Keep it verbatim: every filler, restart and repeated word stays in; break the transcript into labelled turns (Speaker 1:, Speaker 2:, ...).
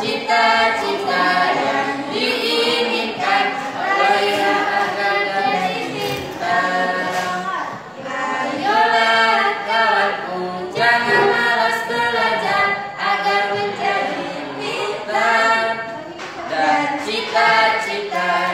Speaker 1: cita-cita yang diinginkan raihlah agar jadi bintang. Ayolah kawanku, jangan malas belajar agar menjadi bintang, dan cita-cita